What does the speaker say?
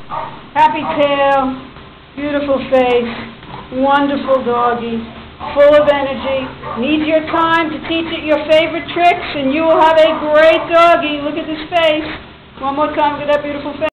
Happy tail, beautiful face, wonderful doggie, full of energy. Need your time to teach it your favorite tricks, and you will have a great doggie. Look at this face. One more time, look at that beautiful face.